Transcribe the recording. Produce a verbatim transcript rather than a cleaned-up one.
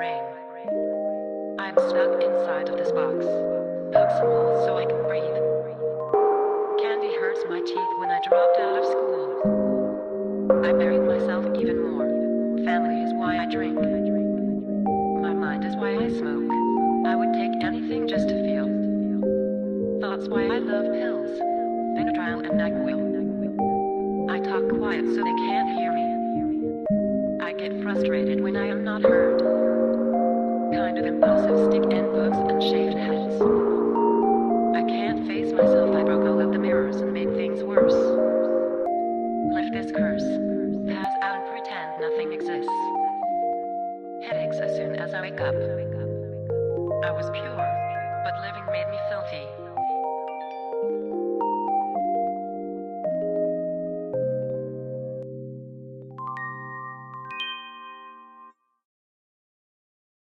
brain. I'm stuck inside of this box. Poke some holes so I can breathe. Candy hurts my teeth when I dropped out of school. I buried myself even more. Family is why I drink. My mind is why I smoke. I would take anything just to feel. Thoughts why I love pills. Benadryl and NyQuil. I talk quiet so they can't hear me. I get frustrated when I am not heard. Kind of impulsive, stick in books and shaved heads. I can't face myself, I broke all of the mirrors and made things worse. Lift this curse, pass out and pretend nothing exists. Headaches as soon as I wake up. I was pure, but living made me